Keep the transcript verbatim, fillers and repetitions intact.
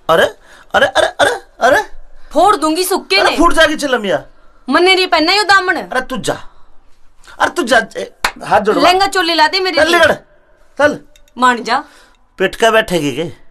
अरे अरे अरे अरे अरे फोड़ दूंगी सुक्के ने। फूट जाएगी चिलमिया। मन्ने नहीं पहनना यो दामन। अरे तू जा, अरे तू जा, हाथ जोड़। लहंगा चोली ला दे मेरे लिए। चल मान जा। पिट के बैठेगी के